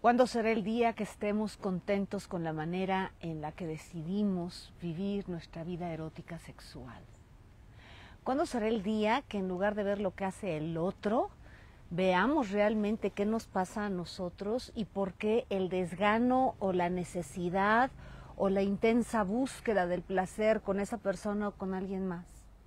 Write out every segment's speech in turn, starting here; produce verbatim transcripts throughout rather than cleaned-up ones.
¿Cuándo será el día que estemos contentos con la manera en la que decidimos vivir nuestra vida erótica sexual? ¿Cuándo será el día que en lugar de ver lo que hace el otro, veamos realmente qué nos pasa a nosotros y por qué el desgano o la necesidad o la intensa búsqueda del placer con esa persona o con alguien más?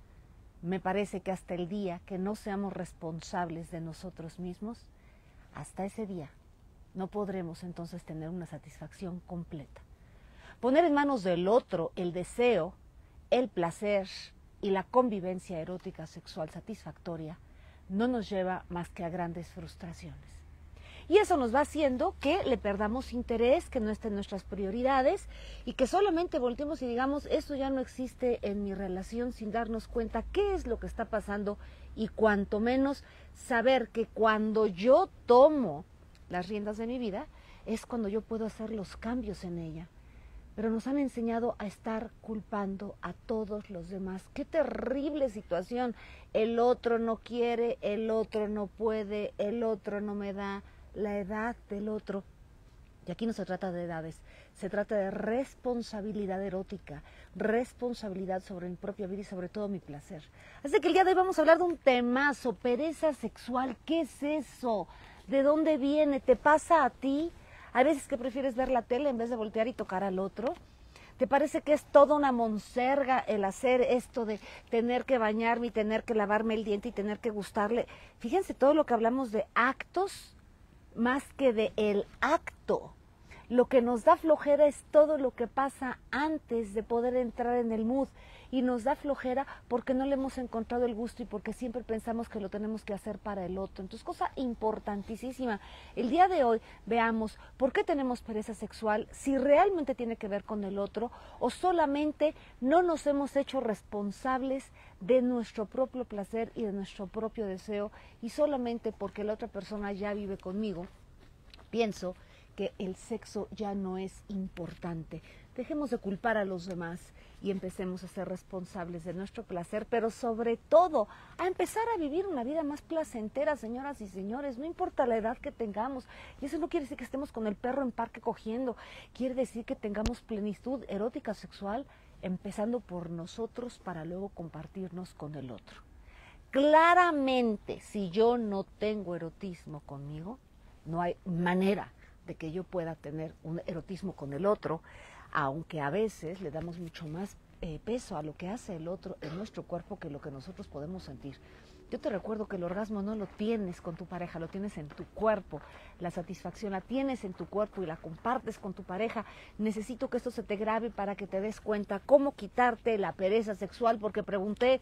Me parece que hasta el día que no seamos responsables de nosotros mismos, hasta ese día no podremos entonces tener una satisfacción completa. Poner en manos del otro el deseo, el placer y la convivencia erótica sexual satisfactoria no nos lleva más que a grandes frustraciones. Y eso nos va haciendo que le perdamos interés, que no esté en nuestras prioridades y que solamente volteemos y digamos, esto ya no existe en mi relación, sin darnos cuenta qué es lo que está pasando y cuanto menos saber que cuando yo tomo las riendas de mi vida es cuando yo puedo hacer los cambios en ella. Pero nos han enseñado a estar culpando a todos los demás. ¡Qué terrible situación! El otro no quiere, el otro no puede, el otro no me da, la edad del otro. Y aquí no se trata de edades, se trata de responsabilidad erótica, responsabilidad sobre mi propia vida y sobre todo mi placer. Así que el día de hoy vamos a hablar de un temazo, pereza sexual. ¿Qué es eso? ¿De dónde viene? ¿Te pasa a ti? Hay veces que prefieres ver la tele en vez de voltear y tocar al otro. ¿Te parece que es toda una monserga el hacer esto de tener que bañarme y tener que lavarme el diente y tener que gustarle? Fíjense todo lo que hablamos de actos más que de el acto. Lo que nos da flojera es todo lo que pasa antes de poder entrar en el mood. Y nos da flojera porque no le hemos encontrado el gusto y porque siempre pensamos que lo tenemos que hacer para el otro. Entonces, cosa importantísima. El día de hoy veamos por qué tenemos pereza sexual, si realmente tiene que ver con el otro o solamente no nos hemos hecho responsables de nuestro propio placer y de nuestro propio deseo y solamente porque la otra persona ya vive conmigo, pienso que el sexo ya no es importante. Dejemos de culpar a los demás y empecemos a ser responsables de nuestro placer, pero sobre todo a empezar a vivir una vida más placentera, señoras y señores, no importa la edad que tengamos. Y eso no quiere decir que estemos con el perro en parque cogiendo, quiere decir que tengamos plenitud erótica sexual, empezando por nosotros para luego compartirnos con el otro. Claramente, si yo no tengo erotismo conmigo, no hay manera de que yo pueda tener un erotismo con el otro, aunque a veces le damos mucho más eh, peso a lo que hace el otro en nuestro cuerpo que lo que nosotros podemos sentir. Yo te recuerdo que el orgasmo no lo tienes con tu pareja, lo tienes en tu cuerpo. La satisfacción la tienes en tu cuerpo y la compartes con tu pareja. Necesito que esto se te grabe para que te des cuenta cómo quitarte la pereza sexual, porque pregunté,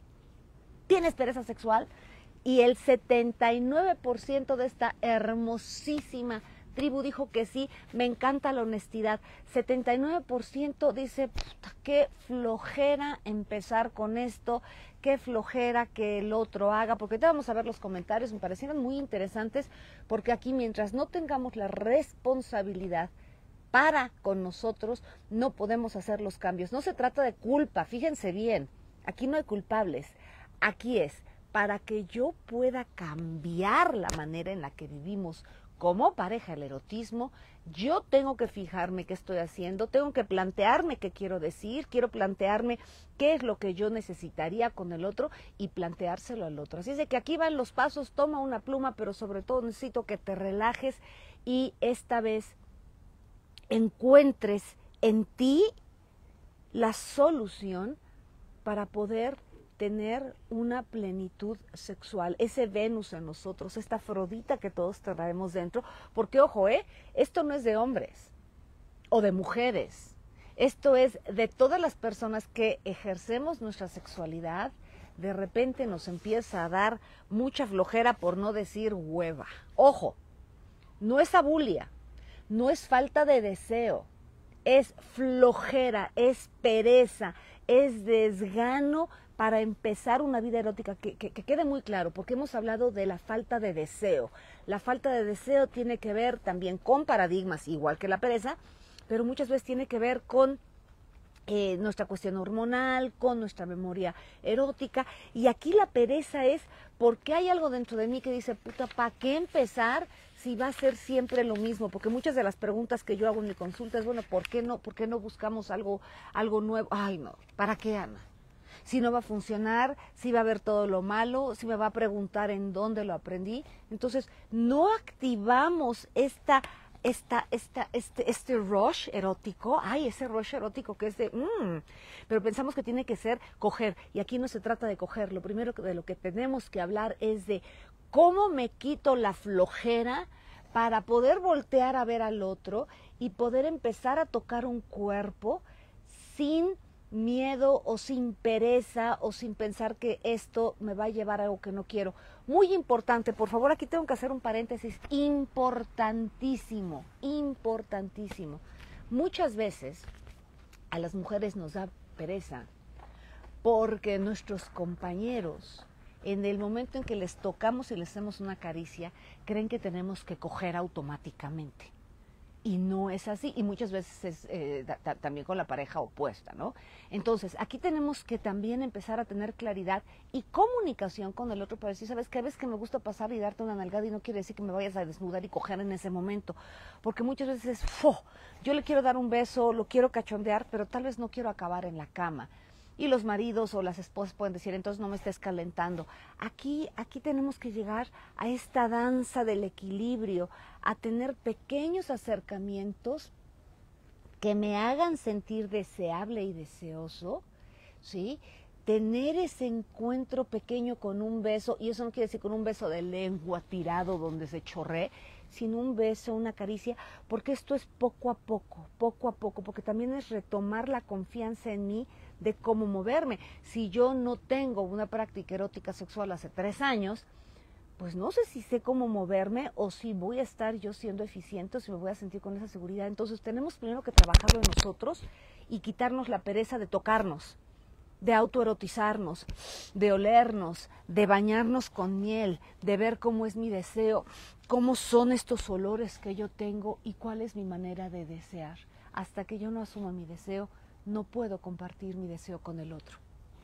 ¿tienes pereza sexual? Y el setenta y nueve por ciento de esta hermosísima tribu dijo que sí. Me encanta la honestidad. setenta y nueve por ciento dice, puta, qué flojera empezar con esto, qué flojera que el otro haga, porque te vamos a ver los comentarios, me parecieron muy interesantes, porque aquí mientras no tengamos la responsabilidad para con nosotros, no podemos hacer los cambios. No se trata de culpa, fíjense bien, aquí no hay culpables, aquí es para que yo pueda cambiar la manera en la que vivimos como pareja el erotismo, yo tengo que fijarme qué estoy haciendo, tengo que plantearme qué quiero decir, quiero plantearme qué es lo que yo necesitaría con el otro y planteárselo al otro. Así es de que aquí van los pasos, toma una pluma, pero sobre todo necesito que te relajes y esta vez encuentres en ti la solución para poder tener una plenitud sexual, ese Venus en nosotros, esta Afrodita que todos traemos dentro, porque ojo, ¿eh? Esto no es de hombres o de mujeres, esto es de todas las personas que ejercemos nuestra sexualidad, de repente nos empieza a dar mucha flojera, por no decir hueva. Ojo, no es abulia, no es falta de deseo, es flojera, es pereza, es desgano para empezar una vida erótica, que, que, que quede muy claro, porque hemos hablado de la falta de deseo. La falta de deseo tiene que ver también con paradigmas, igual que la pereza, pero muchas veces tiene que ver con eh, nuestra cuestión hormonal, con nuestra memoria erótica, y aquí la pereza es porque hay algo dentro de mí que dice, puta, ¿para qué empezar si va a ser siempre lo mismo, porque muchas de las preguntas que yo hago en mi consulta es, bueno, ¿por qué no, por qué no buscamos algo, algo nuevo? Ay, no, ¿para qué, Ana? Si no va a funcionar, si va a ver todo lo malo, si me va a preguntar en dónde lo aprendí. Entonces, no activamos esta, esta, esta, este, este rush erótico, ay, ese rush erótico que es de, mmm, pero pensamos que tiene que ser coger, y aquí no se trata de coger, lo primero de lo que tenemos que hablar es de cómo me quito la flojera para poder voltear a ver al otro y poder empezar a tocar un cuerpo sin miedo o sin pereza o sin pensar que esto me va a llevar a algo que no quiero. Muy importante, por favor, aquí tengo que hacer un paréntesis importantísimo, importantísimo. Muchas veces a las mujeres nos da pereza porque nuestros compañeros, en el momento en que les tocamos y les hacemos una caricia, creen que tenemos que coger automáticamente. Y no es así, y muchas veces es eh, ta, también con la pareja opuesta, ¿no? Entonces, aquí tenemos que también empezar a tener claridad y comunicación con el otro para decir, ¿sabes qué? A veces que me gusta pasar y darte una nalgada y no quiere decir que me vayas a desnudar y coger en ese momento, porque muchas veces es, ¡fo! Yo le quiero dar un beso, lo quiero cachondear, pero tal vez no quiero acabar en la cama. Y los maridos o las esposas pueden decir, entonces no me estés calentando. Aquí, aquí tenemos que llegar a esta danza del equilibrio, a tener pequeños acercamientos que me hagan sentir deseable y deseoso, ¿sí? Tener ese encuentro pequeño con un beso, y eso no quiere decir con un beso de lengua tirado donde se chorree, sino un beso, una caricia, porque esto es poco a poco, poco a poco, porque también es retomar la confianza en mí de cómo moverme. Si yo no tengo una práctica erótica sexual hace tres años, pues no sé si sé cómo moverme o si voy a estar yo siendo eficiente o si me voy a sentir con esa seguridad. Entonces tenemos primero que trabajarlo en nosotros y quitarnos la pereza de tocarnos, de autoerotizarnos, de olernos, de bañarnos con miel, de ver cómo es mi deseo, cómo son estos olores que yo tengo y cuál es mi manera de desear. Hasta que yo no asuma mi deseo, no puedo compartir mi deseo con el otro.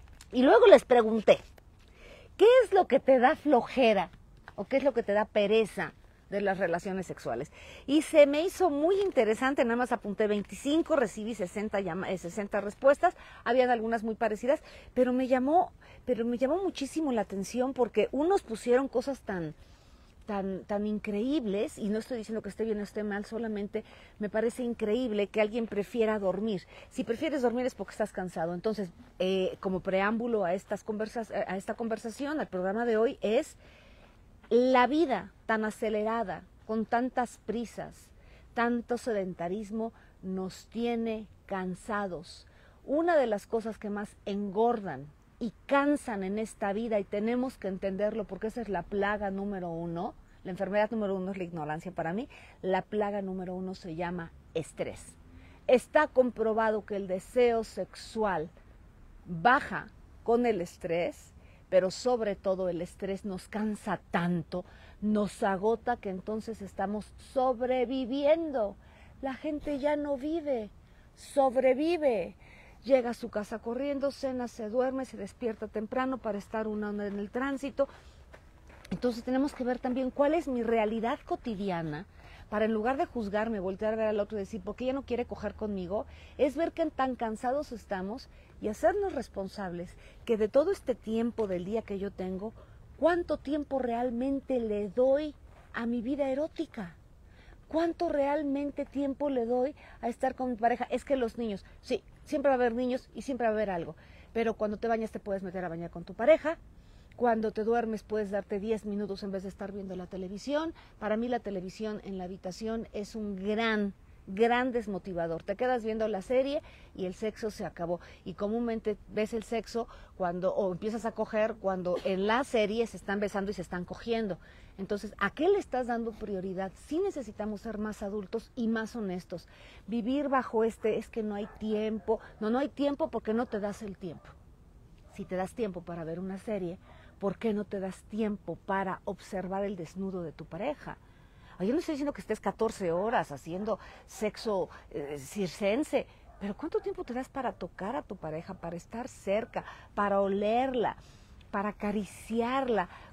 Y luego les pregunté, ¿qué es lo que te da flojera o qué es lo que te da pereza de las relaciones sexuales? Y se me hizo muy interesante, nada más apunté veinticinco, recibí sesenta, sesenta respuestas, habían algunas muy parecidas, pero me llamó, pero me llamó muchísimo la atención porque unos pusieron cosas tan, tan, tan increíbles, y no estoy diciendo que esté bien o esté mal, solamente me parece increíble que alguien prefiera dormir. Si prefieres dormir es porque estás cansado. Entonces, eh, como preámbulo a, estas conversas, a esta conversación, al programa de hoy, es la vida tan acelerada, con tantas prisas, tanto sedentarismo, nos tiene cansados. Una de las cosas que más engordan y cansan en esta vida, y tenemos que entenderlo porque esa es la plaga número uno, la enfermedad número uno es la ignorancia para mí, la plaga número uno se llama estrés. Está comprobado que el deseo sexual baja con el estrés, pero sobre todo el estrés nos cansa tanto, nos agota, que entonces estamos sobreviviendo. La gente ya no vive, sobrevive. Llega a su casa corriendo, cena, se duerme, se despierta temprano para estar una hora en el tránsito. Entonces tenemos que ver también cuál es mi realidad cotidiana, para en lugar de juzgarme, voltear a ver al otro y decir, ¿por qué ella no quiere coger conmigo? Es ver que tan cansados estamos y hacernos responsables que de todo este tiempo del día que yo tengo, ¿cuánto tiempo realmente le doy a mi vida erótica? ¿Cuánto realmente tiempo le doy a estar con mi pareja? Es que los niños, sí, siempre va a haber niños y siempre va a haber algo, pero cuando te bañas te puedes meter a bañar con tu pareja. Cuando te duermes puedes darte diez minutos en vez de estar viendo la televisión. Para mí la televisión en la habitación es un gran, gran desmotivador. Te quedas viendo la serie y el sexo se acabó. Y comúnmente ves el sexo cuando, o empiezas a coger cuando en la serie se están besando y se están cogiendo. Entonces, ¿a qué le estás dando prioridad? Sí necesitamos ser más adultos y más honestos. Vivir bajo este, es que no hay tiempo. No, no hay tiempo porque no te das el tiempo. Si te das tiempo para ver una serie, ¿por qué no te das tiempo para observar el desnudo de tu pareja? Yo no estoy diciendo que estés catorce horas haciendo sexo eh, circense, pero ¿cuánto tiempo te das para tocar a tu pareja, para estar cerca, para olerla, para acariciarla?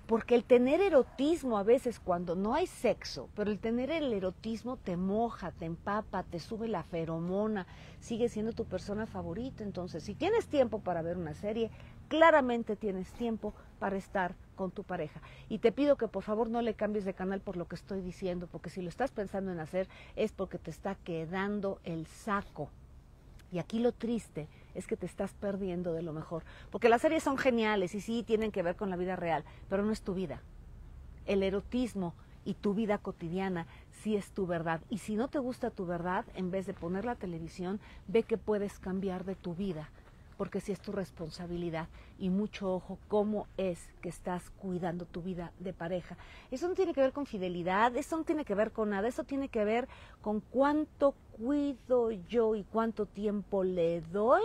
Porque el tener erotismo a veces cuando no hay sexo, pero el tener el erotismo te moja, te empapa, te sube la feromona, sigue siendo tu persona favorita. Entonces, si tienes tiempo para ver una serie, claramente tienes tiempo para estar con tu pareja. Y te pido que por favor no le cambies de canal por lo que estoy diciendo, porque si lo estás pensando en hacer es porque te está quedando el saco. Y aquí lo triste es que te estás perdiendo de lo mejor. Porque las series son geniales y sí tienen que ver con la vida real, pero no es tu vida. El erotismo y tu vida cotidiana sí es tu verdad. Y si no te gusta tu verdad, en vez de poner la televisión, ve que puedes cambiar de tu vida. Porque sí es tu responsabilidad. Y mucho ojo cómo es que estás cuidando tu vida de pareja. Eso no tiene que ver con fidelidad, eso no tiene que ver con nada, eso tiene que ver con cuánto cuido yo y cuánto tiempo le doy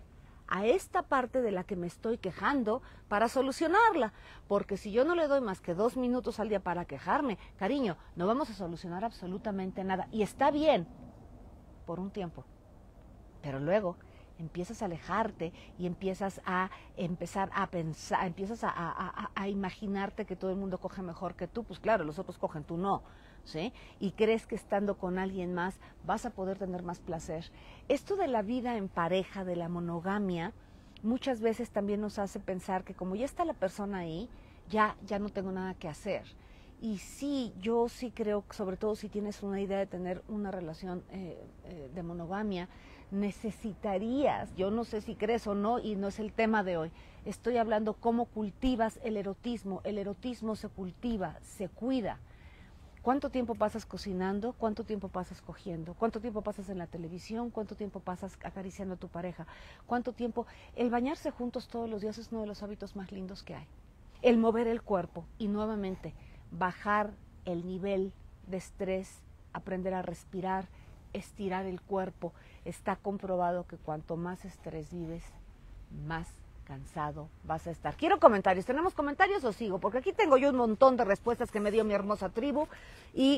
a esta parte de la que me estoy quejando para solucionarla. Porque si yo no le doy más que dos minutos al día para quejarme, cariño, no vamos a solucionar absolutamente nada. Y está bien por un tiempo, pero luego empiezas a alejarte y empiezas a empezar a pensar, empiezas a, a, a, a imaginarte que todo el mundo coge mejor que tú. Pues claro, los otros cogen, tú no, ¿sí? Y crees que estando con alguien más vas a poder tener más placer. Esto de la vida en pareja, de la monogamia, muchas veces también nos hace pensar que como ya está la persona ahí, ya, ya no tengo nada que hacer. Y sí, yo sí creo, sobre todo si tienes una idea de tener una relación eh, eh, de monogamia, necesitarías, yo no sé si crees o no, y no es el tema de hoy, estoy hablando cómo cultivas el erotismo. El erotismo se cultiva, se cuida. ¿Cuánto tiempo pasas cocinando? ¿Cuánto tiempo pasas cogiendo? ¿Cuánto tiempo pasas en la televisión? ¿Cuánto tiempo pasas acariciando a tu pareja? ¿Cuánto tiempo? El bañarse juntos todos los días es uno de los hábitos más lindos que hay. El mover el cuerpo y nuevamente bajar el nivel de estrés, aprender a respirar, estirar el cuerpo. Está comprobado que cuanto más estrés vives, más cansado vas a estar. Quiero comentarios. ¿Tenemos comentarios o sigo? Porque aquí tengo yo un montón de respuestas que me dio mi hermosa tribu y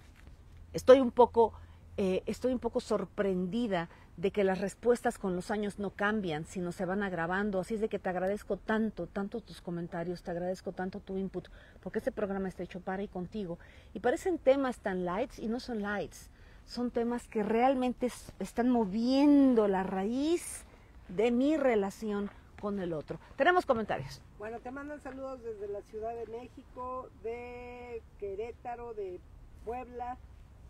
estoy un poco, eh, estoy un poco sorprendida de que las respuestas con los años no cambian, sino se van agravando. Así es de que te agradezco tanto, tanto tus comentarios, te agradezco tanto tu input, porque este programa está hecho para y contigo. Y parecen temas tan lights y no son lights. Son temas que realmente están moviendo la raíz de mi relación con el otro. Tenemos comentarios. Bueno, te mandan saludos desde la Ciudad de México, de Querétaro, de Puebla,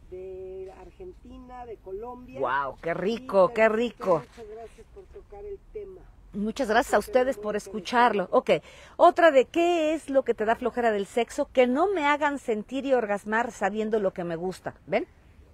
de Argentina, de Colombia. ¡Wow! ¡Qué rico, qué rico! Muchas gracias por tocar el tema. Muchas gracias a ustedes por escucharlo. Ok, otra de qué es lo que te da flojera del sexo, que no me hagan sentir y orgasmar sabiendo lo que me gusta. ¿Ven?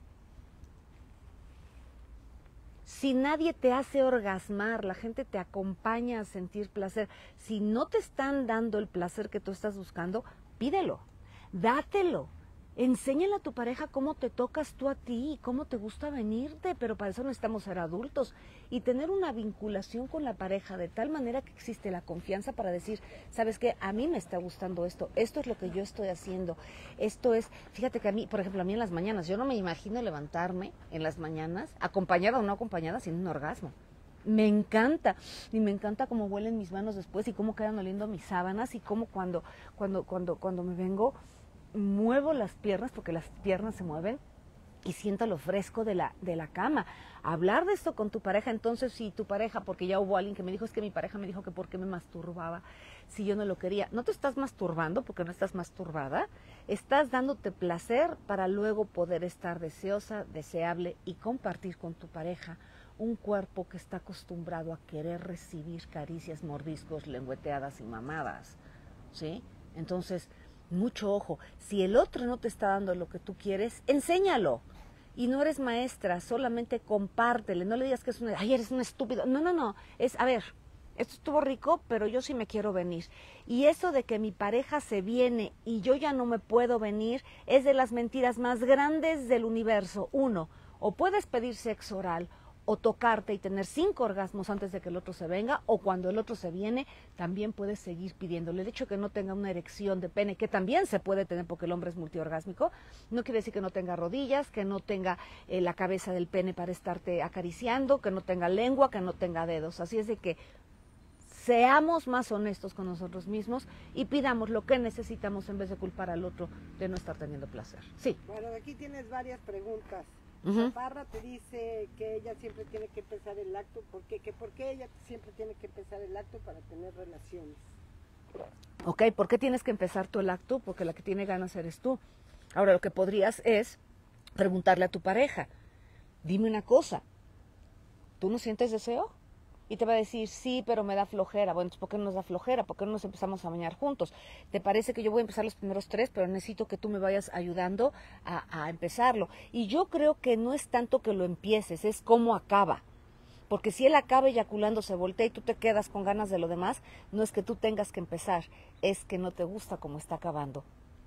Si nadie te hace orgasmar, la gente te acompaña a sentir placer. Si no te están dando el placer que tú estás buscando, pídelo, dátelo. Enséñale a tu pareja cómo te tocas tú a ti, cómo te gusta venirte, pero para eso necesitamos ser adultos y tener una vinculación con la pareja de tal manera que existe la confianza para decir, ¿sabes qué? A mí me está gustando esto, esto es lo que yo estoy haciendo, esto es, fíjate que a mí, por ejemplo, a mí en las mañanas, yo no me imagino levantarme en las mañanas, acompañada o no acompañada, sin un orgasmo. Me encanta, y me encanta cómo huelen mis manos después y cómo quedan oliendo mis sábanas y cómo cuando, cuando, cuando, cuando me vengo, muevo las piernas, porque las piernas se mueven, y siento lo fresco de la, de la cama. Hablar de esto con tu pareja, entonces si tu pareja, porque ya hubo alguien que me dijo, es que mi pareja me dijo que por qué me masturbaba si yo no lo quería. No te estás masturbando porque no estás masturbada, estás dándote placer para luego poder estar deseosa, deseable y compartir con tu pareja un cuerpo que está acostumbrado a querer recibir caricias, mordiscos, lengüeteadas y mamadas, ¿sí? Entonces, mucho ojo, si el otro no te está dando lo que tú quieres, enséñalo. Y no eres maestra, solamente compártele, no le digas que es una, ay, eres un estúpido. No, no, no, es, a ver, esto estuvo rico, pero yo sí me quiero venir. Y eso de que mi pareja se viene y yo ya no me puedo venir, es de las mentiras más grandes del universo. Uno, o puedes pedir sexo oral, o tocarte y tener cinco orgasmos antes de que el otro se venga, o cuando el otro se viene, también puedes seguir pidiéndole. El hecho de que no tenga una erección de pene, que también se puede tener porque el hombre es multiorgásmico, no quiere decir que no tenga rodillas, que no tenga eh, la cabeza del pene para estarte acariciando, que no tenga lengua, que no tenga dedos. Así es de que seamos más honestos con nosotros mismos y pidamos lo que necesitamos en vez de culpar al otro de no estar teniendo placer. Sí. Bueno, aquí tienes varias preguntas. Uh-huh. Parra te dice que ella siempre tiene que empezar el acto, ¿por qué? Que ¿por qué ella siempre tiene que empezar el acto para tener relaciones? Ok, ¿por qué tienes que empezar tú el acto? Porque la que tiene ganas eres tú. Ahora, lo que podrías es preguntarle a tu pareja, dime una cosa, ¿tú no sientes deseo? Y te va a decir, sí, pero me da flojera. Bueno, ¿por qué no nos da flojera? ¿Por qué no nos empezamos a bañar juntos? ¿Te parece que yo voy a empezar los primeros tres, pero necesito que tú me vayas ayudando a, a empezarlo? Y yo creo que no es tanto que lo empieces, es cómo acaba. Porque si él acaba eyaculando, se voltea y tú te quedas con ganas de lo demás, no es que tú tengas que empezar, es que no te gusta cómo está acabando.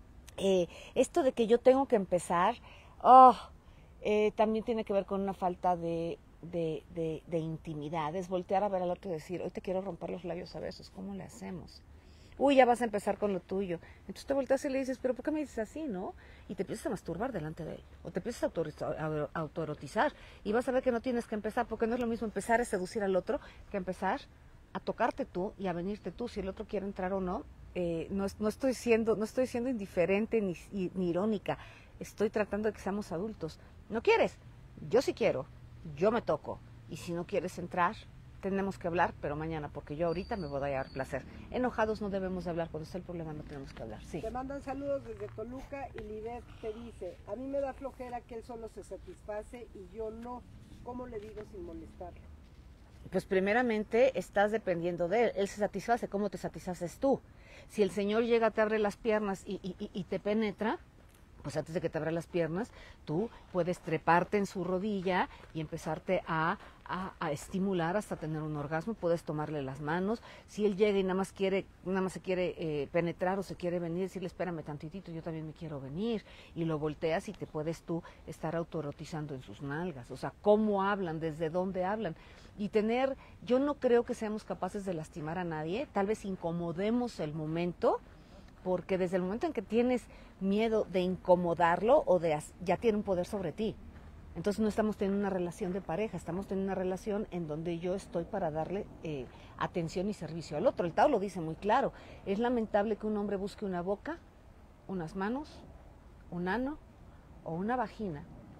Eh, esto de que yo tengo que empezar, oh, eh, también tiene que ver con una falta de... De, de, de intimidad, es voltear a ver al otro y decir, hoy te quiero romper los labios a besos, ¿cómo le hacemos? Uy, ya vas a empezar con lo tuyo. Entonces te volteas y le dices, pero ¿por qué me dices así, no? Y te empiezas a masturbar delante de él, o te empiezas a autoerotizar, y vas a ver que no tienes que empezar, porque no es lo mismo empezar a seducir al otro que empezar a tocarte tú y a venirte tú, si el otro quiere entrar o no. Eh, no, no estoy siendo, no estoy siendo indiferente ni, ni irónica, estoy tratando de que seamos adultos. ¿No quieres? Yo sí quiero. Yo me toco, y si no quieres entrar, tenemos que hablar, pero mañana, porque yo ahorita me voy a dar placer. Enojados no debemos de hablar, cuando está el problema no tenemos que hablar, sí. Te mandan saludos desde Toluca y Libet te dice, a mí me da flojera que él solo se satisface y yo no, ¿cómo le digo sin molestarlo? Pues primeramente estás dependiendo de él, él se satisface, ¿cómo te satisfaces tú? Si el Señor llega, te abre las piernas y, y, y te penetra, pues antes de que te abra las piernas, tú puedes treparte en su rodilla y empezarte a, a, a estimular hasta tener un orgasmo, puedes tomarle las manos, si él llega y nada más quiere, nada más se quiere eh, penetrar o se quiere venir, decirle espérame tantitito, yo también me quiero venir, y lo volteas y te puedes tú estar autoerotizando en sus nalgas, o sea, cómo hablan, desde dónde hablan, y tener, yo no creo que seamos capaces de lastimar a nadie, tal vez incomodemos el momento, porque desde el momento en que tienes miedo de incomodarlo o de ya tiene un poder sobre ti. Entonces no estamos teniendo una relación de pareja, estamos teniendo una relación en donde yo estoy para darle eh, atención y servicio al otro. El Tao lo dice muy claro, es lamentable que un hombre busque una boca, unas manos, un ano o una vagina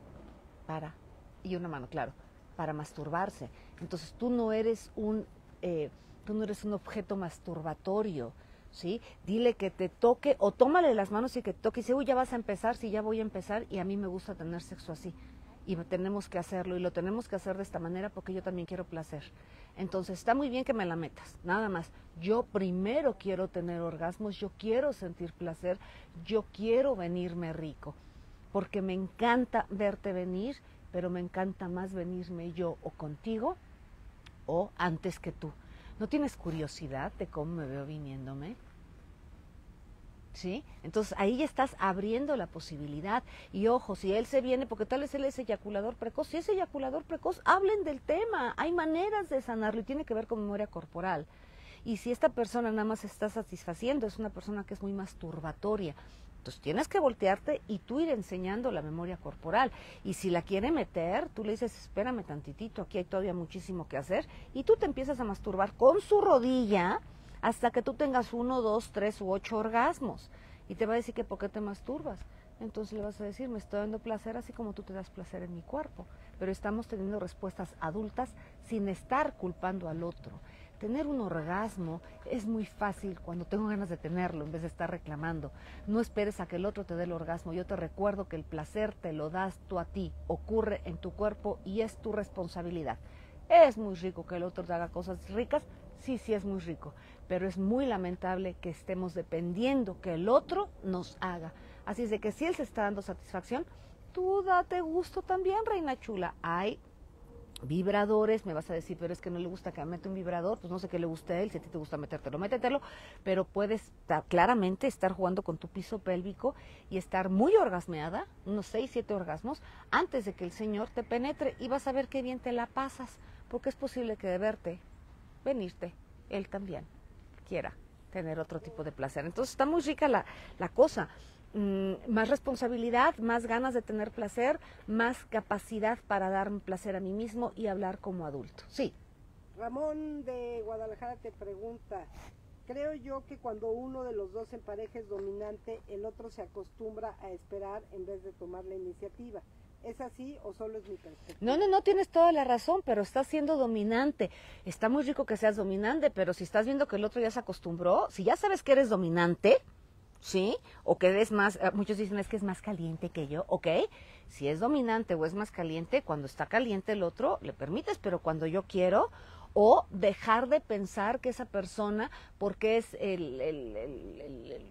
para, y una mano, claro, para masturbarse. Entonces tú no eres un, eh, tú no eres un objeto masturbatorio, ¿sí? Dile que te toque, o tómale las manos y que te toque, y dice, uy, ya vas a empezar, sí, ya voy a empezar, y a mí me gusta tener sexo así, y tenemos que hacerlo, y lo tenemos que hacer de esta manera porque yo también quiero placer. Entonces, está muy bien que me la metas, nada más, yo primero quiero tener orgasmos, yo quiero sentir placer, yo quiero venirme rico, porque me encanta verte venir, pero me encanta más venirme yo o contigo, o antes que tú. ¿No tienes curiosidad de cómo me veo viniéndome? ¿Sí? Entonces ahí ya estás abriendo la posibilidad. Y ojo, si él se viene, porque tal vez él es eyaculador precoz, si es eyaculador precoz, hablen del tema. Hay maneras de sanarlo y tiene que ver con memoria corporal. Y si esta persona nada más se está satisfaciendo, es una persona que es muy masturbatoria. Entonces tienes que voltearte y tú ir enseñando la memoria corporal. Y si la quiere meter, tú le dices, espérame tantitito, aquí hay todavía muchísimo que hacer. Y tú te empiezas a masturbar con su rodilla hasta que tú tengas uno, dos, tres u ocho orgasmos. Y te va a decir que ¿por qué te masturbas? Entonces le vas a decir, me estoy dando placer así como tú te das placer en mi cuerpo. Pero estamos teniendo respuestas adultas sin estar culpando al otro. Tener un orgasmo es muy fácil cuando tengo ganas de tenerlo en vez de estar reclamando. No esperes a que el otro te dé el orgasmo. Yo te recuerdo que el placer te lo das tú a ti, ocurre en tu cuerpo y es tu responsabilidad. Es muy rico que el otro te haga cosas ricas, sí, sí es muy rico, pero es muy lamentable que estemos dependiendo que el otro nos haga. Así es de que si él se está dando satisfacción, tú date gusto también, reina chula. Hay vibradores, me vas a decir, pero es que no le gusta que me mete un vibrador, pues no sé qué le gusta a él, si a ti te gusta metértelo, métetelo, pero puedes ta, claramente estar jugando con tu piso pélvico y estar muy orgasmeada, unos seis, siete orgasmos, antes de que el Señor te penetre y vas a ver qué bien te la pasas, porque es posible que de verte, venirte, él también quiera tener otro tipo de placer. Entonces está muy rica la, la cosa. Más responsabilidad, más ganas de tener placer, más capacidad para darme placer a mí mismo y hablar como adulto. Sí. Ramón de Guadalajara te pregunta, creo yo que cuando uno de los dos en pareja es dominante, el otro se acostumbra a esperar en vez de tomar la iniciativa. ¿Es así o solo es mi perspectiva? No, no, no, tienes toda la razón, pero estás siendo dominante. Está muy rico que seas dominante, pero si estás viendo que el otro ya se acostumbró, si ya sabes que eres dominante, ¿sí? O que eres más, muchos dicen es que es más caliente que yo, ¿ok? Si es dominante o es más caliente, cuando está caliente el otro, le permites, pero cuando yo quiero, o dejar de pensar que esa persona, porque es el, el, el, el, el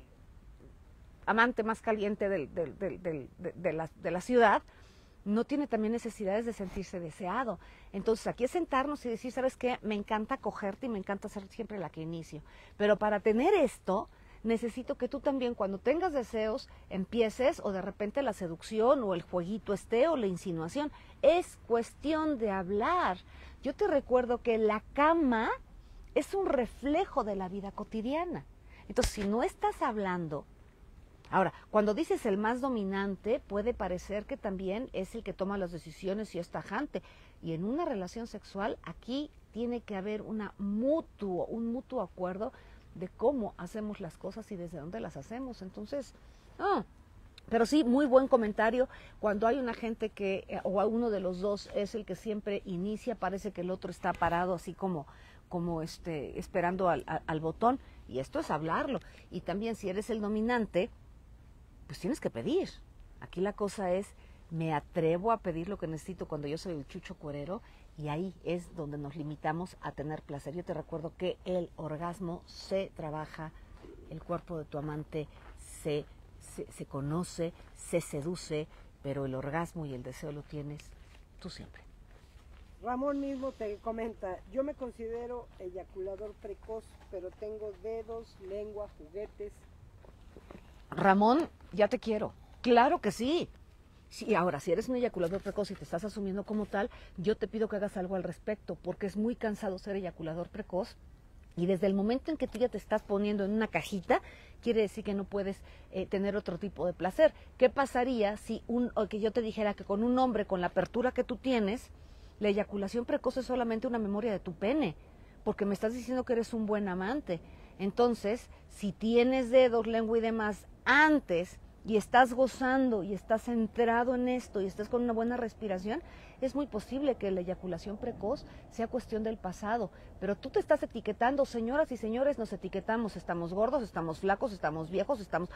amante más caliente del, del, del, del, de, de, la, de la ciudad, no tiene también necesidades de sentirse deseado. Entonces aquí es sentarnos y decir, ¿sabes qué? Me encanta cogerte y me encanta ser siempre la que inicio. Pero para tener esto, necesito que tú también cuando tengas deseos empieces, o de repente la seducción o el jueguito esté o la insinuación. Es cuestión de hablar. Yo te recuerdo que la cama es un reflejo de la vida cotidiana. Entonces si no estás hablando. Ahora, cuando dices el más dominante, puede parecer que también es el que toma las decisiones y es tajante. Y en una relación sexual, aquí tiene que haber una mutuo, un mutuo acuerdo de cómo hacemos las cosas y desde dónde las hacemos. Entonces, no. Pero sí, muy buen comentario. Cuando hay una gente que, eh, o uno de los dos es el que siempre inicia, parece que el otro está parado así como, como este, esperando al, al, al botón. Y esto es hablarlo. Y también si eres el dominante, pues tienes que pedir. Aquí la cosa es, me atrevo a pedir lo que necesito cuando yo soy el chucho cuerero, y ahí es donde nos limitamos a tener placer. Yo te recuerdo que el orgasmo se trabaja, el cuerpo de tu amante se, se, se conoce, se seduce, pero el orgasmo y el deseo lo tienes tú siempre. Ramón mismo te comenta, yo me considero eyaculador precoz, pero tengo dedos, lengua, juguetes. Ramón, ya te quiero. Claro que sí. Sí, ahora, si eres un eyaculador precoz y te estás asumiendo como tal, yo te pido que hagas algo al respecto, porque es muy cansado ser eyaculador precoz. Y desde el momento en que tú ya te estás poniendo en una cajita, quiere decir que no puedes eh, tener otro tipo de placer. ¿Qué pasaría si un, o que yo te dijera que con un hombre, con la apertura que tú tienes, la eyaculación precoz es solamente una memoria de tu pene? Porque me estás diciendo que eres un buen amante. Entonces, si tienes dedos, lengua y demás antes, y estás gozando y estás centrado en esto y estás con una buena respiración, es muy posible que la eyaculación precoz sea cuestión del pasado. Pero tú te estás etiquetando, señoras y señores, nos etiquetamos, estamos gordos, estamos flacos, estamos viejos, estamos...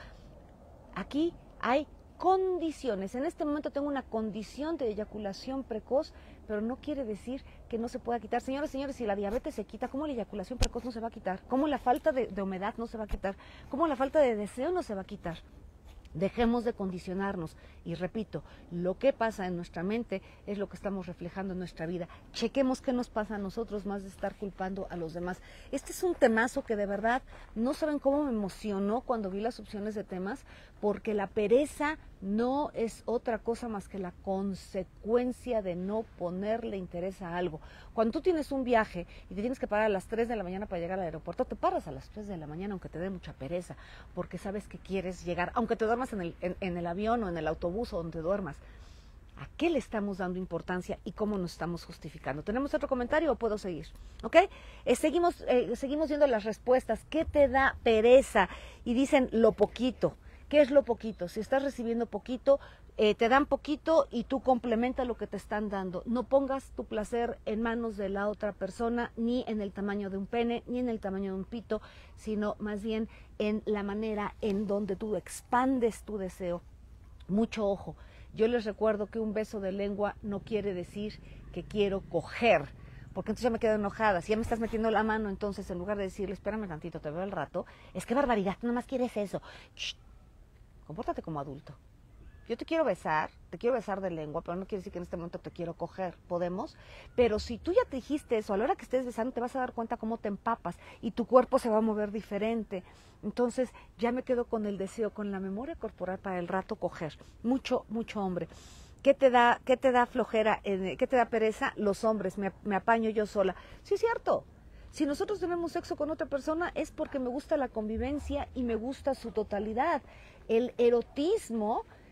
Aquí hay condiciones. En este momento tengo una condición de eyaculación precoz, pero no quiere decir que no se pueda quitar. Señores, señores, si la diabetes se quita, ¿cómo la eyaculación precoz no se va a quitar? ¿Cómo la falta de, de humedad no se va a quitar? ¿Cómo la falta de deseo no se va a quitar? Dejemos de condicionarnos. Y repito, lo que pasa en nuestra mente es lo que estamos reflejando en nuestra vida. Chequemos qué nos pasa a nosotros más de estar culpando a los demás. Este es un temazo que de verdad no saben cómo me emocionó cuando vi las opciones de temas, porque la pereza no es otra cosa más que la consecuencia de no ponerle interés a algo. Cuando tú tienes un viaje y te tienes que parar a las tres de la mañana para llegar al aeropuerto, te paras a las tres de la mañana aunque te dé mucha pereza, porque sabes que quieres llegar, aunque te duermas en el, en, en el avión o en el autobús o donde duermas. ¿A qué le estamos dando importancia y cómo nos estamos justificando? ¿Tenemos otro comentario o puedo seguir? ¿Ok? Eh, seguimos, eh, seguimos viendo las respuestas. ¿Qué te da pereza? Y dicen lo poquito. ¿Qué es lo poquito? Si estás recibiendo poquito, eh, te dan poquito y tú complementa lo que te están dando. No pongas tu placer en manos de la otra persona, ni en el tamaño de un pene, ni en el tamaño de un pito, sino más bien en la manera en donde tú expandes tu deseo. Mucho ojo. Yo les recuerdo que un beso de lengua no quiere decir que quiero coger, porque entonces ya me quedo enojada. Si ya me estás metiendo la mano, entonces en lugar de decirle, espérame tantito, te veo al rato, es que barbaridad, tú nomás quieres eso. Shh. Compórtate como adulto. Yo te quiero besar, te quiero besar de lengua, pero no quiere decir que en este momento te quiero coger. ¿Podemos? Pero si tú ya te dijiste eso, a la hora que estés besando te vas a dar cuenta cómo te empapas y tu cuerpo se va a mover diferente. Entonces ya me quedo con el deseo, con la memoria corporal para el rato coger. Mucho, mucho hombre. ¿Qué te da, qué te da flojera, eh, qué te da pereza? Los hombres, me, me apaño yo sola. Sí, es cierto. Si nosotros tenemos sexo con otra persona es porque me gusta la convivencia y me gusta su totalidad. El erotismo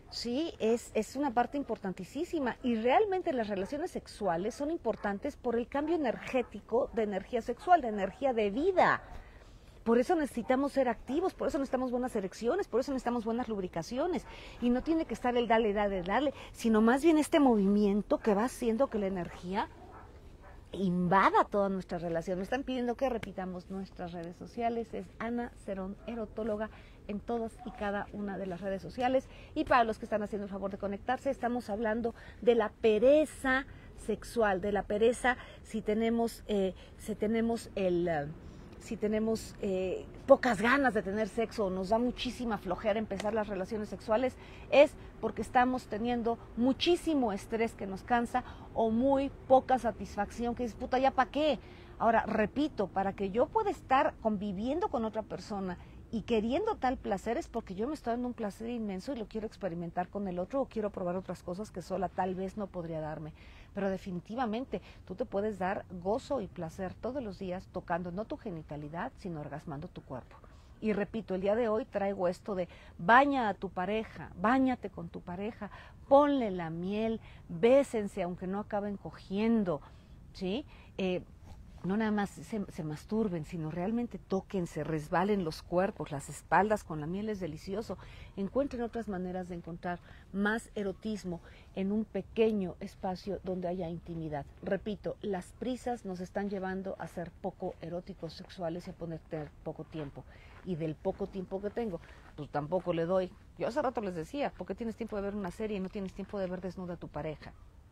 Sí, es, es una parte importantísima y realmente las relaciones sexuales son importantes por el cambio energético de energía sexual, de energía de vida. Por eso necesitamos ser activos, por eso necesitamos buenas erecciones, por eso necesitamos buenas lubricaciones. Y no tiene que estar el dale, dale, dale, sino más bien este movimiento que va haciendo que la energía invada toda nuestra relación. Me están pidiendo que repitamos nuestras redes sociales. Es Ana Cerón, erotóloga, en todas y cada una de las redes sociales. Y para los que están haciendo el favor de conectarse, estamos hablando de la pereza sexual, de la pereza si tenemos, eh, si tenemos el... Uh, si tenemos eh, pocas ganas de tener sexo o nos da muchísima flojera empezar las relaciones sexuales, es porque estamos teniendo muchísimo estrés que nos cansa o muy poca satisfacción que dices, puta, ¿ya para qué? Ahora, repito, para que yo pueda estar conviviendo con otra persona y queriendo tal placer es porque yo me estoy dando un placer inmenso y lo quiero experimentar con el otro o quiero probar otras cosas que sola tal vez no podría darme. Pero definitivamente tú te puedes dar gozo y placer todos los días tocando no tu genitalidad, sino orgasmando tu cuerpo. Y repito, el día de hoy traigo esto de baña a tu pareja, báñate con tu pareja, ponle la miel, bésense aunque no acaben cogiendo, ¿sí? Eh, no nada más se, se masturben, sino realmente tóquense, resbalen los cuerpos, las espaldas con la miel es delicioso. Encuentren otras maneras de encontrar más erotismo en un pequeño espacio donde haya intimidad. Repito, las prisas nos están llevando a ser poco eróticos sexuales y a poner poco tiempo. Y del poco tiempo que tengo, pues tampoco le doy. Yo hace rato les decía, ¿por qué tienes tiempo de ver una serie y no tienes tiempo de ver desnuda a tu pareja?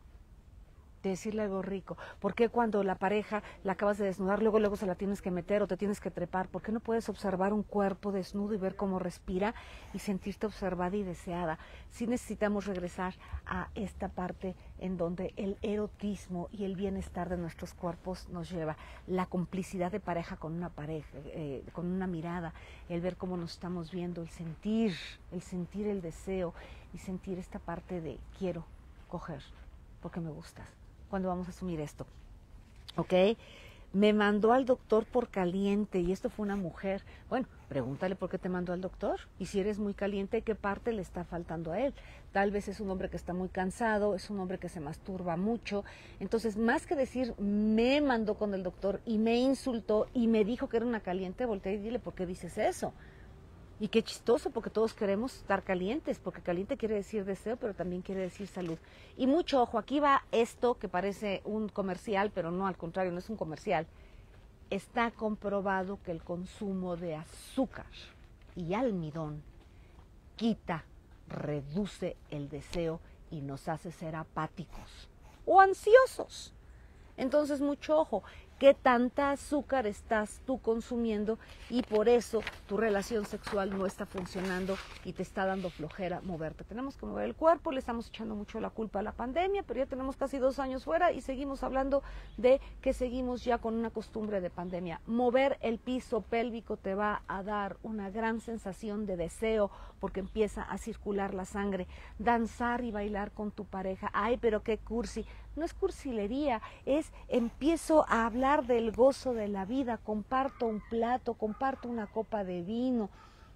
De decirle algo rico. ¿Por qué cuando la pareja la acabas de desnudar, luego luego se la tienes que meter o te tienes que trepar? ¿Por qué no puedes observar un cuerpo desnudo y ver cómo respira y sentirte observada y deseada? Sí necesitamos regresar a esta parte en donde el erotismo y el bienestar de nuestros cuerpos nos lleva. La complicidad de pareja con una pareja, eh, con una mirada, el ver cómo nos estamos viendo, el sentir, el sentir el deseo y sentir esta parte de quiero coger porque me gustas. Cuando vamos a asumir esto, ¿ok? Me mandó al doctor por caliente y esto fue una mujer. Bueno, pregúntale por qué te mandó al doctor y si eres muy caliente, ¿qué parte le está faltando a él? Tal vez es un hombre que está muy cansado, es un hombre que se masturba mucho. Entonces, más que decir me mandó con el doctor y me insultó y me dijo que era una caliente, voltea y dile, ¿por qué dices eso? Y qué chistoso, porque todos queremos estar calientes, porque caliente quiere decir deseo, pero también quiere decir salud. Y mucho ojo, aquí va esto que parece un comercial, pero no, al contrario, no es un comercial. Está comprobado que el consumo de azúcar y almidón quita, reduce el deseo y nos hace ser apáticos o ansiosos. Entonces, mucho ojo. ¿Qué tanta azúcar estás tú consumiendo? Y por eso tu relación sexual no está funcionando y te está dando flojera moverte. Tenemos que mover el cuerpo, le estamos echando mucho la culpa a la pandemia, pero ya tenemos casi dos años fuera y seguimos hablando de que seguimos ya con una costumbre de pandemia. Mover el piso pélvico te va a dar una gran sensación de deseo porque empieza a circular la sangre. Danzar y bailar con tu pareja. Ay, pero qué cursi. No es cursilería, es empiezo a hablar del gozo de la vida, comparto un plato, comparto una copa de vino,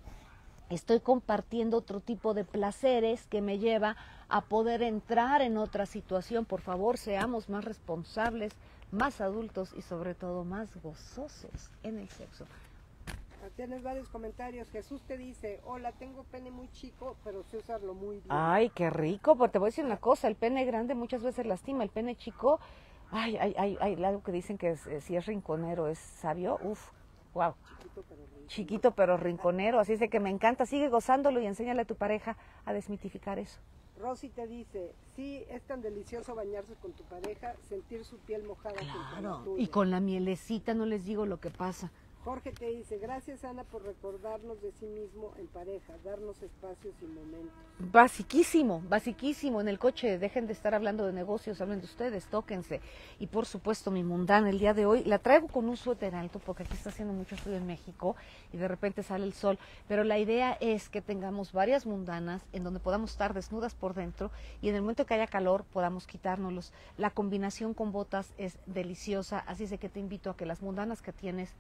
estoy compartiendo otro tipo de placeres que me lleva a poder entrar en otra situación. Por favor, seamos más responsables, más adultos y sobre todo más gozosos en el sexo. Tienes varios comentarios. Jesús te dice, hola, tengo pene muy chico, pero sé usarlo muy bien. Ay, qué rico, porque te voy a decir una cosa, el pene grande muchas veces lastima, el pene chico, ay, hay, hay, hay algo que dicen que es, eh, si es rinconero es sabio, uff, wow. Chiquito pero rinconero. Chiquito pero rinconero, así es de que me encanta, sigue gozándolo y enséñale a tu pareja a desmitificar eso. Rosy te dice, sí, es tan delicioso bañarse con tu pareja, sentir su piel mojada. Claro, y con la mielecita no les digo lo que pasa. Jorge te dice, gracias Ana por recordarnos de sí mismo en pareja, darnos espacios y momentos. Basiquísimo, basiquísimo en el coche, dejen de estar hablando de negocios, hablen de ustedes, tóquense. Y por supuesto mi mundana el día de hoy, la traigo con un suéter alto porque aquí está haciendo mucho frío en México y de repente sale el sol, pero la idea es que tengamos varias mundanas en donde podamos estar desnudas por dentro y en el momento que haya calor podamos quitárnoslos. La combinación con botas es deliciosa, así es de que te invito a que las mundanas que tienes las empieces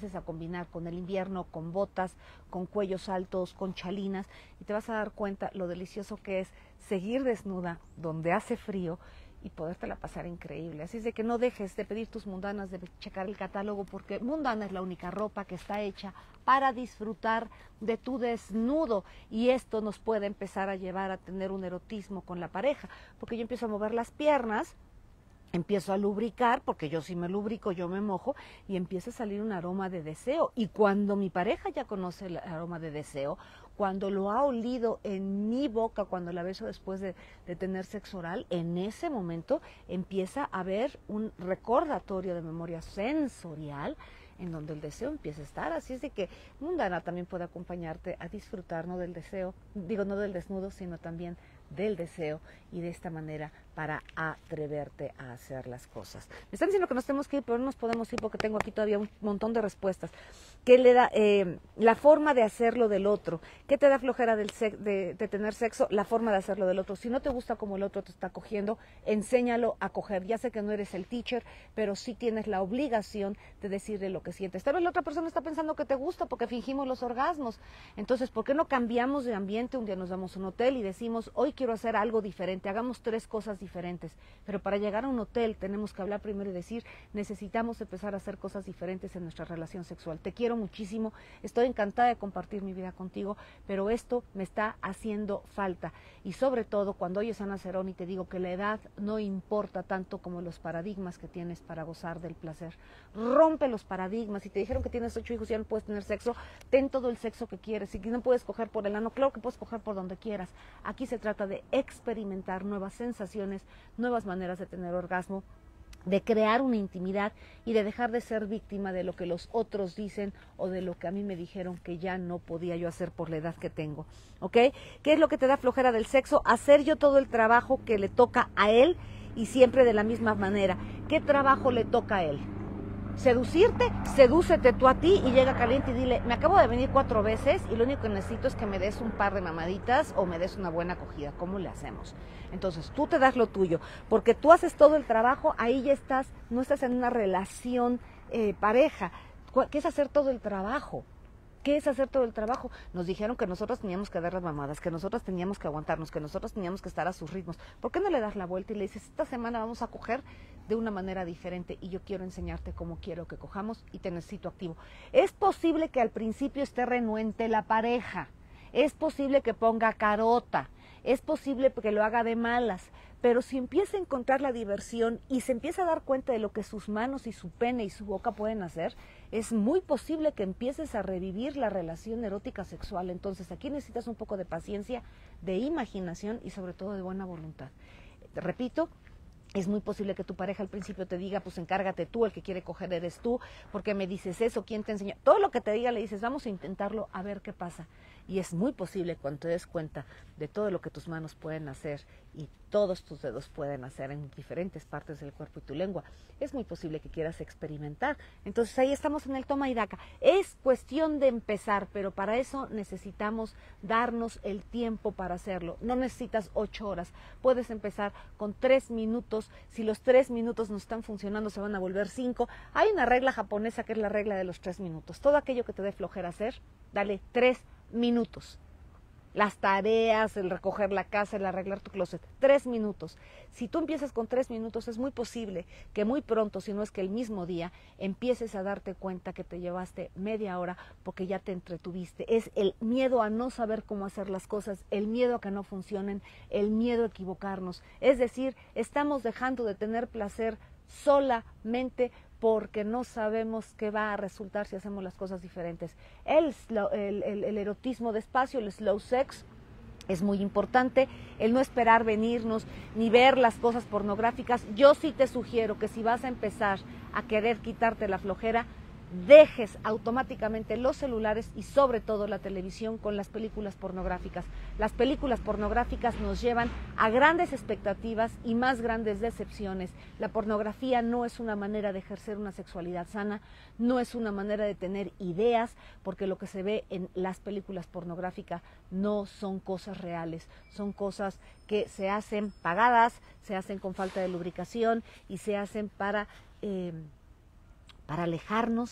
empieces a combinar con el invierno, con botas, con cuellos altos, con chalinas, y te vas a dar cuenta lo delicioso que es seguir desnuda donde hace frío y podértela pasar increíble. Así es de que no dejes de pedir tus mundanas, de checar el catálogo, porque mundana es la única ropa que está hecha para disfrutar de tu desnudo, y esto nos puede empezar a llevar a tener un erotismo con la pareja, porque yo empiezo a mover las piernas, empiezo a lubricar, porque yo sí me lubrico, yo me mojo, y empieza a salir un aroma de deseo. Y cuando mi pareja ya conoce el aroma de deseo, cuando lo ha olido en mi boca, cuando la beso después de, de tener sexo oral, en ese momento empieza a haber un recordatorio de memoria sensorial en donde el deseo empieza a estar. Así es de que Mundana también puede acompañarte a disfrutar, no del deseo, digo no del desnudo, sino también del deseo, y de esta manera para atreverte a hacer las cosas. Me están diciendo que nos tenemos que ir, pero no nos podemos ir porque tengo aquí todavía un montón de respuestas. ¿Qué le da eh, la forma de hacerlo del otro? ¿Qué te da flojera del de, de tener sexo? La forma de hacerlo del otro. Si no te gusta como el otro te está cogiendo, enséñalo a coger. Ya sé que no eres el teacher, pero sí tienes la obligación de decirle lo que sientes. Tal vez la otra persona está pensando que te gusta porque fingimos los orgasmos. Entonces, ¿por qué no cambiamos de ambiente? Un día nos vamos a un hotel y decimos, hoy quiero hacer algo diferente, hagamos tres cosas diferentes. Pero para llegar a un hotel tenemos que hablar primero y decir, necesitamos empezar a hacer cosas diferentes en nuestra relación sexual. Te quiero muchísimo, estoy encantada de compartir mi vida contigo, pero esto me está haciendo falta. Y sobre todo, cuando oyes a Ana Cerón y te digo que la edad no importa tanto como los paradigmas que tienes para gozar del placer. Rompe los paradigmas. Si te dijeron que tienes ocho hijos y ya no puedes tener sexo, ten todo el sexo que quieres. Si no puedes coger por el ano, claro que puedes coger por donde quieras. Aquí se trata de experimentar nuevas sensaciones, nuevas maneras de tener orgasmo, de crear una intimidad y de dejar de ser víctima de lo que los otros dicen o de lo que a mí me dijeron que ya no podía yo hacer por la edad que tengo, ¿ok? ¿Qué es lo que te da flojera del sexo? Hacer yo todo el trabajo que le toca a él y siempre de la misma manera. ¿Qué trabajo le toca a él? Seducirte, sedúcete tú a ti y llega caliente y dile, me acabo de venir cuatro veces y lo único que necesito es que me des un par de mamaditas o me des una buena acogida. ¿Cómo le hacemos? Entonces tú te das lo tuyo, porque tú haces todo el trabajo, ahí ya estás, no estás en una relación eh, pareja. ¿Qué es hacer todo el trabajo? ¿Qué es hacer todo el trabajo? Nos dijeron que nosotros teníamos que dar las mamadas, que nosotros teníamos que aguantarnos, que nosotros teníamos que estar a sus ritmos. ¿Por qué no le das la vuelta y le dices, esta semana vamos a coger de una manera diferente y yo quiero enseñarte cómo quiero que cojamos y te necesito activo? Es posible que al principio esté renuente la pareja, es posible que ponga carota, es posible que lo haga de malas, pero si empieza a encontrar la diversión y se empieza a dar cuenta de lo que sus manos y su pene y su boca pueden hacer, es muy posible que empieces a revivir la relación erótica sexual. Entonces aquí necesitas un poco de paciencia, de imaginación y sobre todo de buena voluntad. Repito, es muy posible que tu pareja al principio te diga, pues encárgate tú, el que quiere coger eres tú, porque me dices eso, ¿quién te enseñó? Todo lo que te diga le dices, vamos a intentarlo a ver qué pasa. Y es muy posible cuando te des cuenta de todo lo que tus manos pueden hacer y todos tus dedos pueden hacer en diferentes partes del cuerpo y tu lengua, es muy posible que quieras experimentar. Entonces ahí estamos en el toma y daca. Es cuestión de empezar, pero para eso necesitamos darnos el tiempo para hacerlo. No necesitas ocho horas, puedes empezar con tres minutos. Si los tres minutos no están funcionando, se van a volver cinco. Hay una regla japonesa que es la regla de los tres minutos. Todo aquello que te dé flojera hacer, dale tres minutos. Las tareas, el recoger la casa, el arreglar tu closet, tres minutos. Si tú empiezas con tres minutos, es muy posible que muy pronto, si no es que el mismo día, empieces a darte cuenta que te llevaste media hora porque ya te entretuviste. Es el miedo a no saber cómo hacer las cosas, el miedo a que no funcionen, el miedo a equivocarnos. Es decir, estamos dejando de tener placer solamente porque no sabemos qué va a resultar si hacemos las cosas diferentes. El, slow, el, el, el erotismo despacio, el slow sex, es muy importante, el no esperar venirnos, ni ver las cosas pornográficas. Yo sí te sugiero que si vas a empezar a querer quitarte la flojera, dejes automáticamente los celulares y sobre todo la televisión con las películas pornográficas. Las películas pornográficas nos llevan a grandes expectativas y más grandes decepciones. La pornografía no es una manera de ejercer una sexualidad sana, no es una manera de tener ideas, porque lo que se ve en las películas pornográficas no son cosas reales, son cosas que se hacen pagadas, se hacen con falta de lubricación y se hacen para... Eh, para alejarnos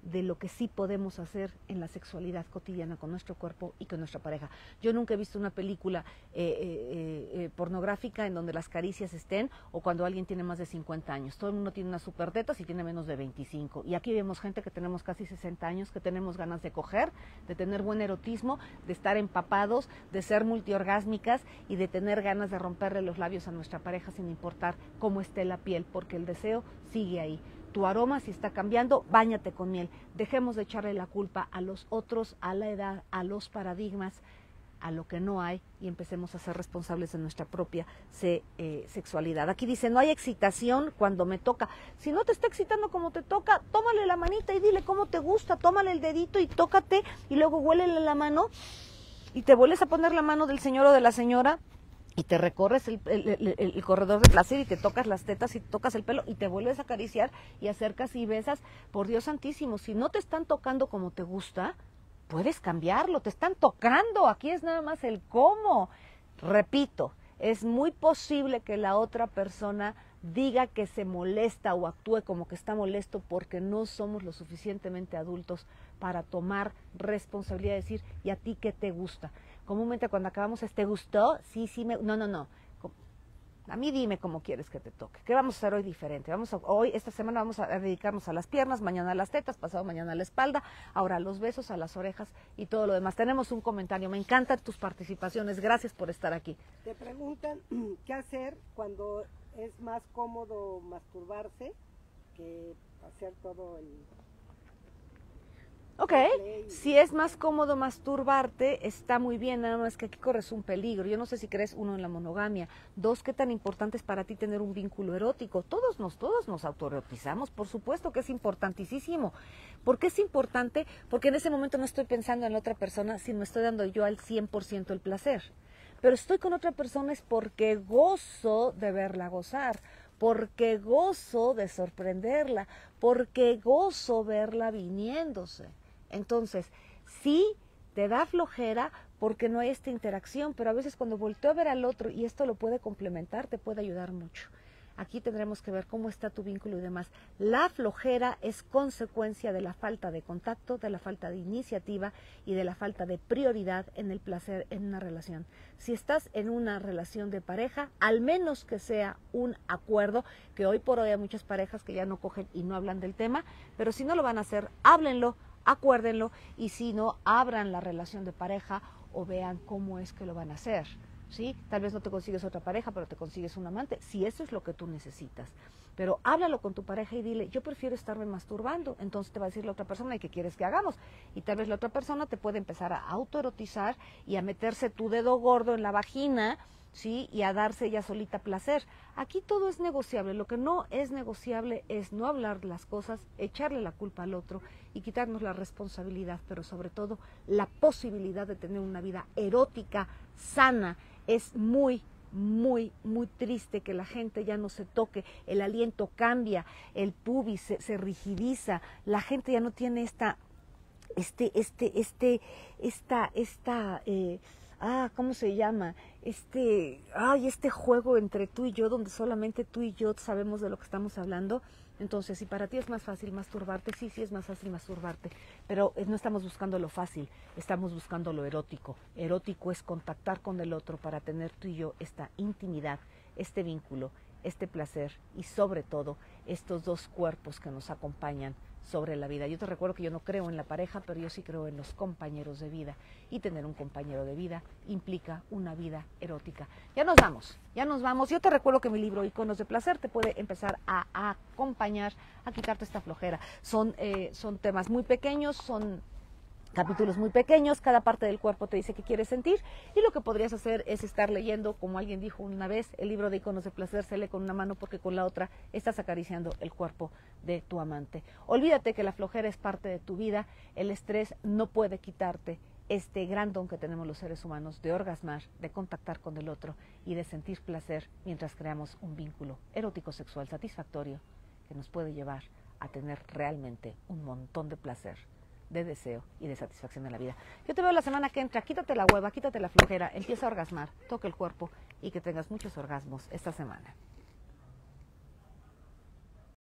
de lo que sí podemos hacer en la sexualidad cotidiana con nuestro cuerpo y con nuestra pareja. Yo nunca he visto una película eh, eh, eh, pornográfica en donde las caricias estén, o cuando alguien tiene más de cincuenta años. Todo el mundo tiene unas super tetas y tiene menos de veinticinco. Y aquí vemos gente que tenemos casi sesenta años, que tenemos ganas de coger, de tener buen erotismo, de estar empapados, de ser multiorgásmicas y de tener ganas de romperle los labios a nuestra pareja sin importar cómo esté la piel, porque el deseo sigue ahí. Tu aroma, si está cambiando, báñate con miel. Dejemos de echarle la culpa a los otros, a la edad, a los paradigmas, a lo que no hay, y empecemos a ser responsables de nuestra propia se, eh, sexualidad. Aquí dice, no hay excitación cuando me toca. Si no te está excitando como te toca, tómale la manita y dile cómo te gusta, tómale el dedito y tócate, y luego huélele la mano, y te vuelves a poner la mano del señor o de la señora, y te recorres el, el, el, el corredor de placer y te tocas las tetas y te tocas el pelo y te vuelves a acariciar y acercas y besas. Por Dios santísimo, si no te están tocando como te gusta, puedes cambiarlo, te están tocando, aquí es nada más el cómo. Repito, es muy posible que la otra persona diga que se molesta o actúe como que está molesto porque no somos lo suficientemente adultos para tomar responsabilidad y decir, ¿y a ti qué te gusta? Comúnmente cuando acabamos es, ¿te gustó? Sí, sí, me... no, no, no. A mí dime cómo quieres que te toque. ¿Qué vamos a hacer hoy diferente? Vamos a, hoy, esta semana vamos a dedicarnos a las piernas, mañana a las tetas, pasado mañana a la espalda, ahora a los besos, a las orejas y todo lo demás. Tenemos un comentario, me encantan tus participaciones, gracias por estar aquí. Te preguntan qué hacer cuando es más cómodo masturbarse que hacer todo el... Ok, si es más cómodo masturbarte, está muy bien, nada más que aquí corres un peligro. Yo no sé si crees, uno, en la monogamia. Dos, qué tan importante es para ti tener un vínculo erótico. Todos nos, todos nos autoerotizamos, por supuesto que es importantísimo. ¿Por qué es importante? Porque en ese momento no estoy pensando en la otra persona, sino me estoy dando yo al cien por ciento el placer. Pero estoy con otra persona es porque gozo de verla gozar, porque gozo de sorprenderla, porque gozo verla viniéndose. Entonces, sí te da flojera porque no hay esta interacción, pero a veces cuando volteo a ver al otro y esto lo puede complementar, te puede ayudar mucho. Aquí tendremos que ver cómo está tu vínculo y demás. La flojera es consecuencia de la falta de contacto, de la falta de iniciativa y de la falta de prioridad en el placer en una relación. Si estás en una relación de pareja, al menos que sea un acuerdo, que hoy por hoy hay muchas parejas que ya no cogen y no hablan del tema, pero si no lo van a hacer, háblenlo, acuérdenlo, y si no, abran la relación de pareja o vean cómo es que lo van a hacer. ¿Sí? Tal vez no te consigues otra pareja, pero te consigues un amante, si eso es lo que tú necesitas. Pero háblalo con tu pareja y dile, yo prefiero estarme masturbando. Entonces te va a decir la otra persona, ¿y qué quieres que hagamos? Y tal vez la otra persona te puede empezar a autoerotizar y a meterse tu dedo gordo en la vagina, ¿sí? Y a darse ella solita placer. Aquí todo es negociable. Lo que no es negociable es no hablar las cosas, echarle la culpa al otro y quitarnos la responsabilidad, pero sobre todo la posibilidad de tener una vida erótica, sana. Es muy, muy, muy triste que la gente ya no se toque, el aliento cambia, el pubis se, se rigidiza, la gente ya no tiene esta, este, este, este, esta, esta, eh, ah, ¿cómo se llama? Este, ay, este juego entre tú y yo, donde solamente tú y yo sabemos de lo que estamos hablando. Entonces, si para ti es más fácil masturbarte, sí, sí es más fácil masturbarte, pero no estamos buscando lo fácil, estamos buscando lo erótico. Erótico es contactar con el otro para tener tú y yo esta intimidad, este vínculo, este placer y sobre todo estos dos cuerpos que nos acompañan sobre la vida. Yo te recuerdo que yo no creo en la pareja, pero yo sí creo en los compañeros de vida, y tener un compañero de vida implica una vida erótica. Ya nos vamos, ya nos vamos. Yo te recuerdo que mi libro Iconos de Placer te puede empezar a, a acompañar, a quitarte esta flojera. Son, eh, son temas muy pequeños, son capítulos muy pequeños, cada parte del cuerpo te dice qué quieres sentir, y lo que podrías hacer es estar leyendo, como alguien dijo una vez, el libro de Iconos de Placer se lee con una mano porque con la otra estás acariciando el cuerpo de tu amante. Olvídate que la flojera es parte de tu vida, el estrés no puede quitarte este gran don que tenemos los seres humanos de orgasmar, de contactar con el otro y de sentir placer mientras creamos un vínculo erótico sexual satisfactorio que nos puede llevar a tener realmente un montón de placer, de deseo y de satisfacción en la vida. Yo te veo la semana que entra, quítate la hueva, quítate la flojera, empieza a orgasmar, toca el cuerpo y que tengas muchos orgasmos esta semana.